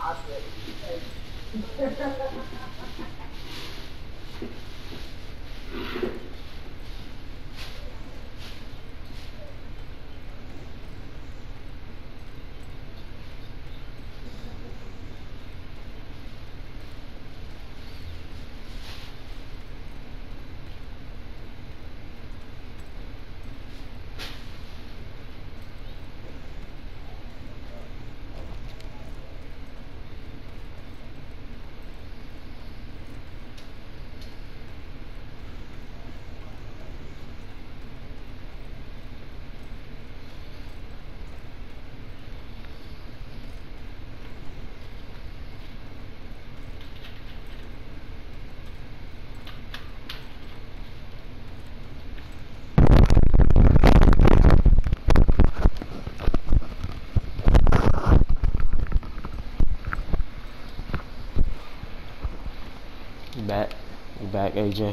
You back? You back, AJ?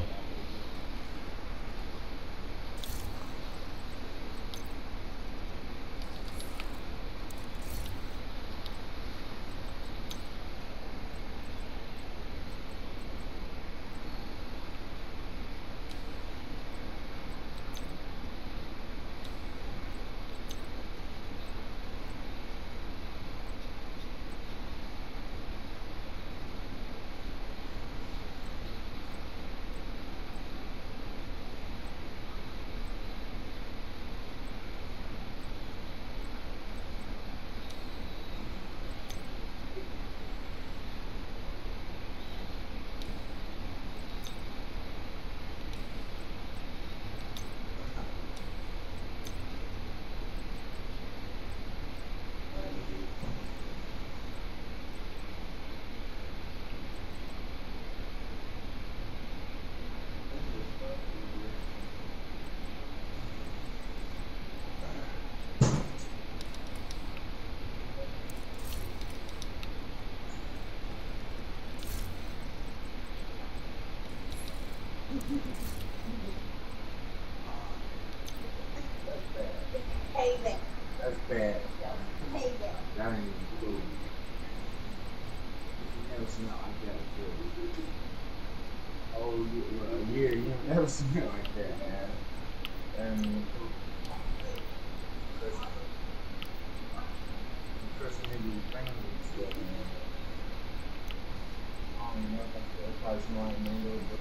That's bad. That ain't even cool. You never seen it like that before. Oh, a year, you ain't never seen it like that, man. That ain't even cool. Chris nigga was banging and stuff, man. I don't know if that's probably somebody mango, but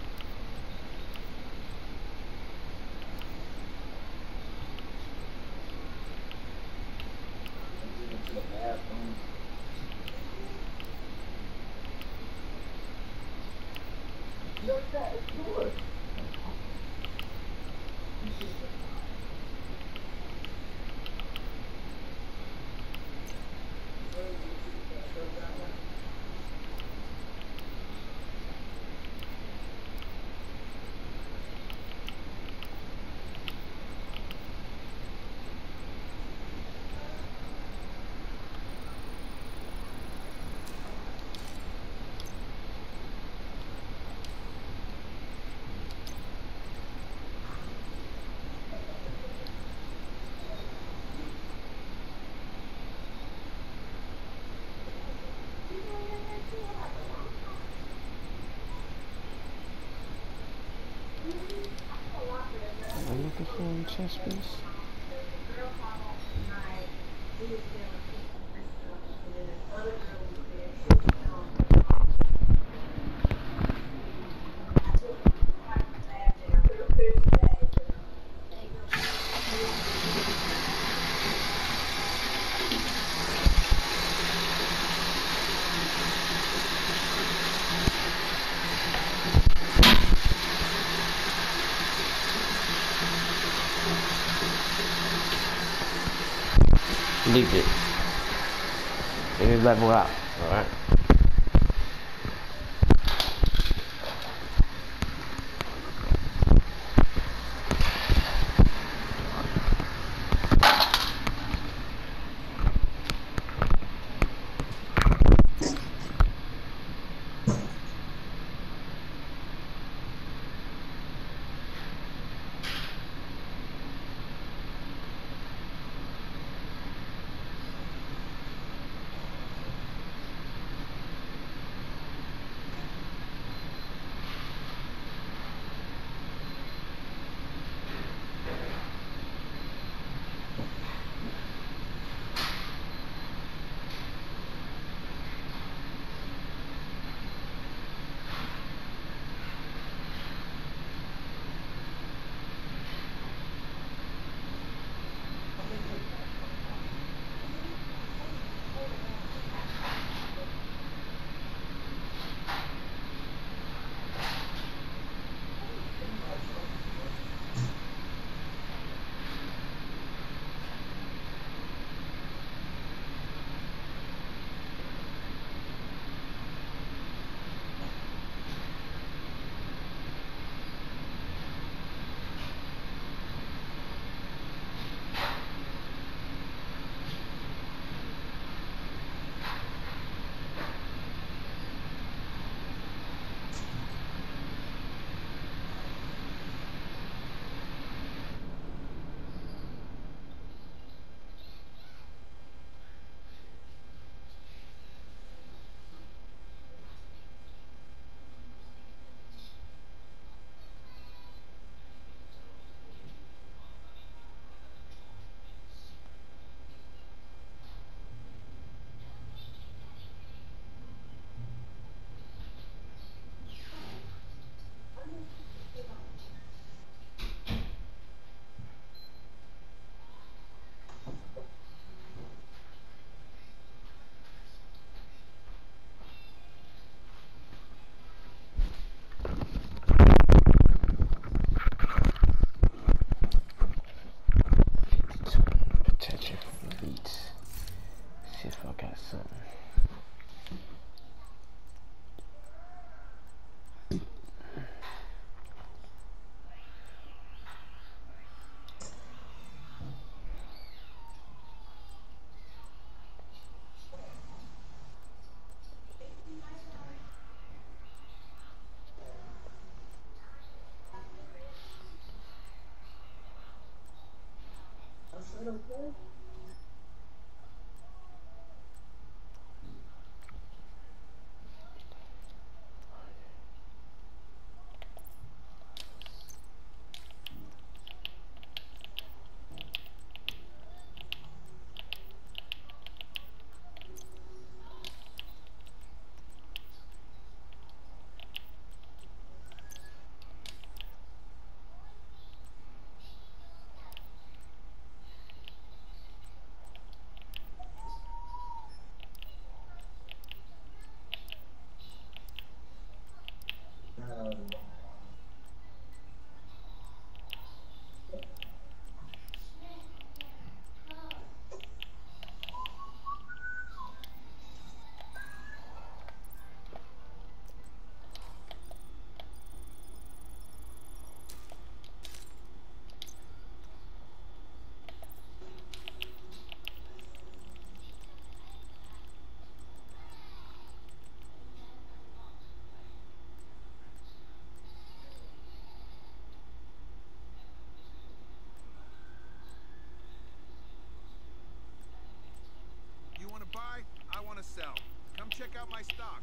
I went to the bathroom. Look at that, it's good. I'm looking for a chess piece. Leave it. Let me level out. Alright. something. You want to buy? I want to sell. Come check out my stock.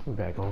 We're back on.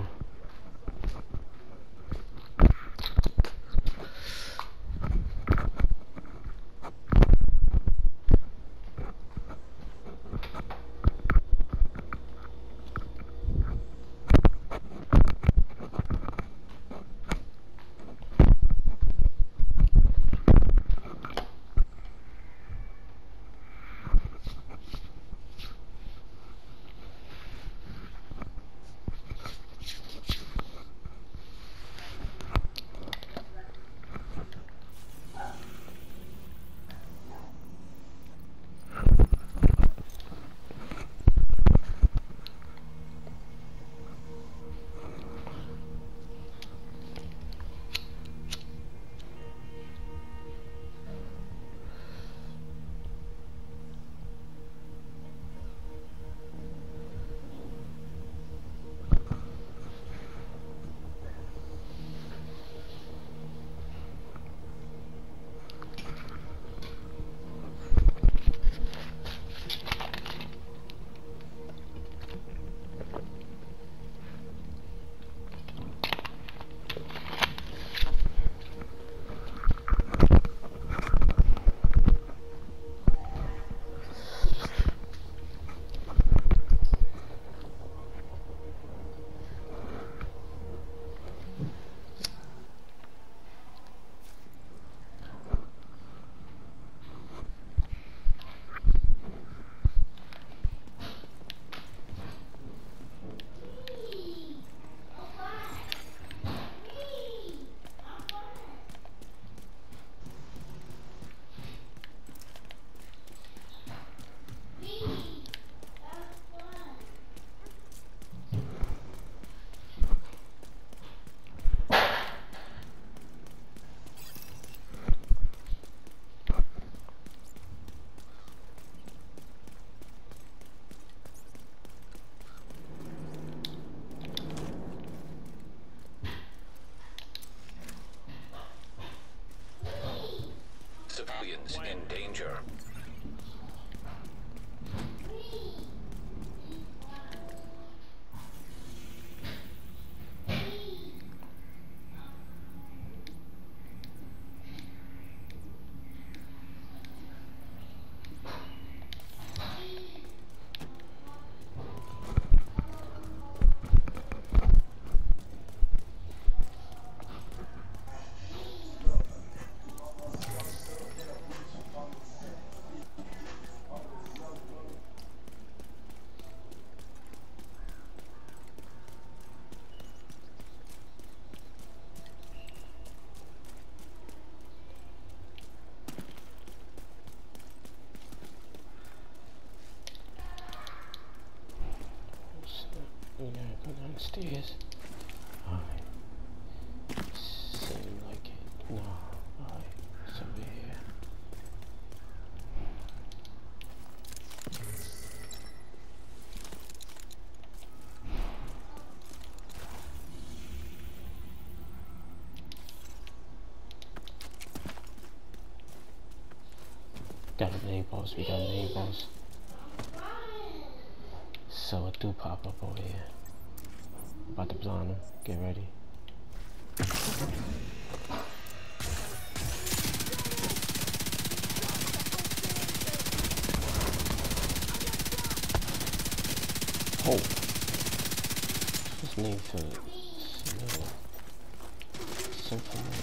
Civilians in danger. We gotta go downstairs. Alright. Seems like it. No. Alright. It's over here. Got a name post. We got a name post. So it do pop up over here. About to blind him. Get ready. Oh. This name feels familiar. So familiar.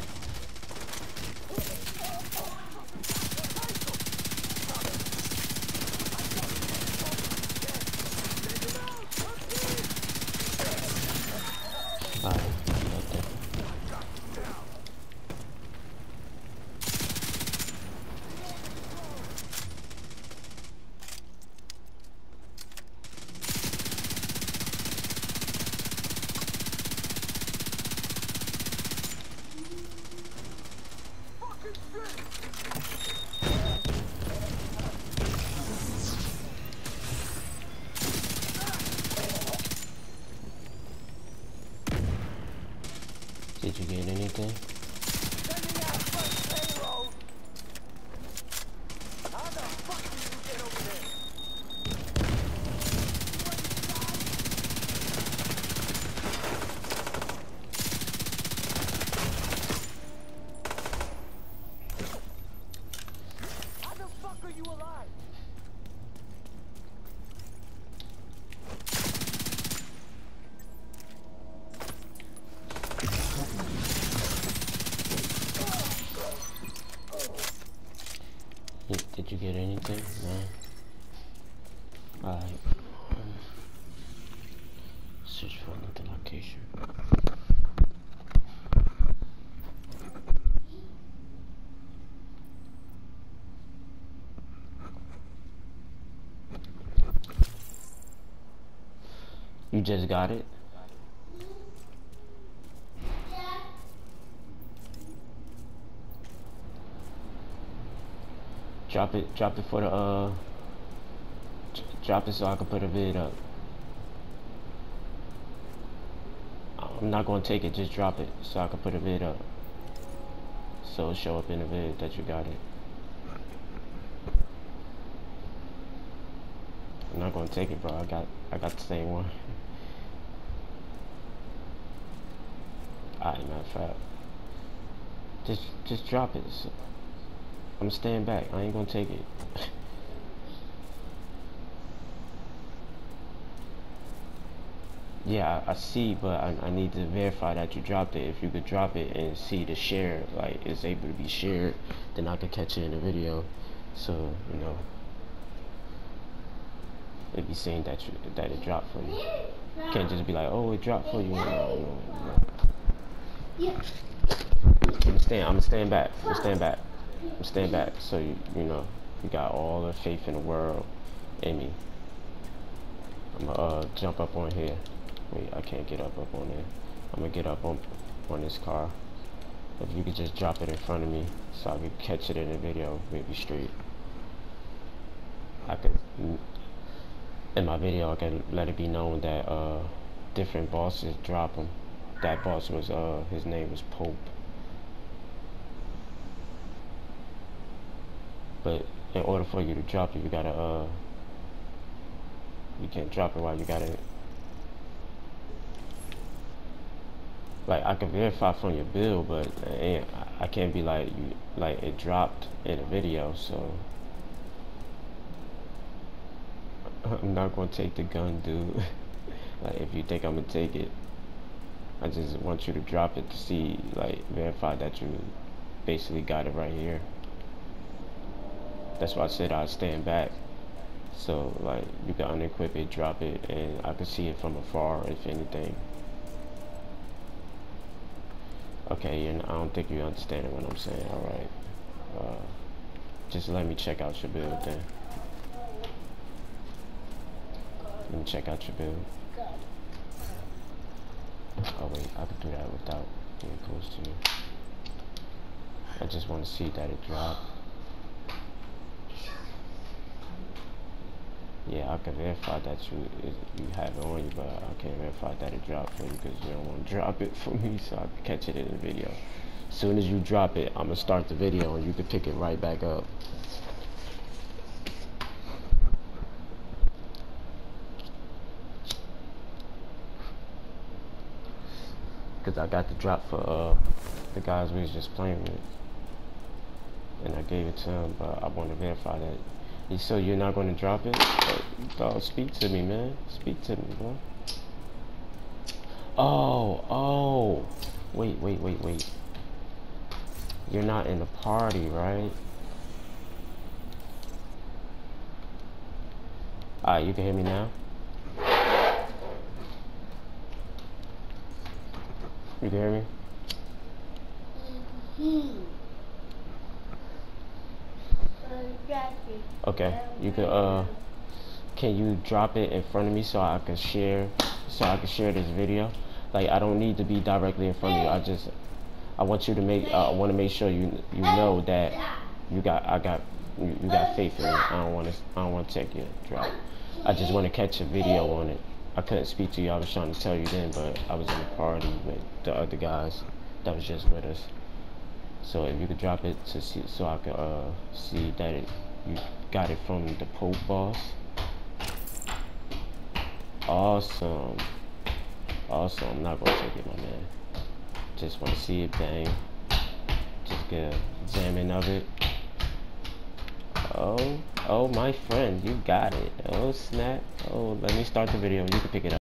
Did you get anything? Search for another location. You just got it? Drop it for the, drop it so I can put a vid up. I'm not gonna take it, just drop it so I can put a vid up. So it'll show up in the vid that you got it. I'm not gonna take it, bro. I got the same one. Alright, matter of fact. Just drop it. So I'm staying back. I ain't gonna take it. Yeah, I see, but I need to verify that you dropped it. If you could drop it and see the share, like it's able to be shared, then I could catch it in the video. So, you know, it'd be saying that it dropped for you. You can't just be like, oh, it dropped for you. No. Yeah. I'm staying back. So you know, you got all the faith in the world in me. I'm gonna jump up on here. Wait, I can't get up on there. I'm gonna get up on this car. If you could just drop it in front of me so I could catch it in the video, maybe straight. I could, in my video, I could let it be known that different bosses drop them. That boss was his name was Pope. But in order for you to drop it, you gotta you can't drop it while you gotta, like, I can verify from your build, but I can't be like it dropped in a video, so I'm not gonna take the gun, dude. Like, if you think I'm gonna take it, I just want you to drop it to see, like, verify that you basically got it right here. That's why I said I was staying back. So, like, you can unequip it, drop it, and I can see it from afar, if anything. Okay, and I don't think you understand what I'm saying. Alright. Just let me check out your build then. Let me check out your build. Oh wait, I could do that without being close to you. I just want to see that it dropped. Yeah, I can verify that you have it on you, but I can't verify that it dropped for you because you don't want to drop it for me, so I can catch it in the video. As soon as you drop it, I'm gonna start the video and you can pick it right back up. Because I got the drop for the guys we was just playing with, and I gave it to him, but I want to verify that. So you're not going to drop it? Dog, speak to me, man. Speak to me, bro. Oh. Wait. You're not in the party, right? Alright, you can hear me now? You can hear me? Okay, you can you drop it in front of me so I can share this video? Like, I don't need to be directly in front of you. I want you to I want to make sure you know that you got faith in me. I don't want to take your drop. I just want to catch a video on it. I couldn't speak to you. I was trying to tell you then, but I was in the party with the other guys that was just with us. So if you could drop it to see, so I could see that you got it from the Pope boss. Awesome. I'm not gonna take it, my man. Just want to see it bang. Just get a examine of it. Oh, my friend, you got it. Oh snap. Oh, let me start the video. You can pick it up.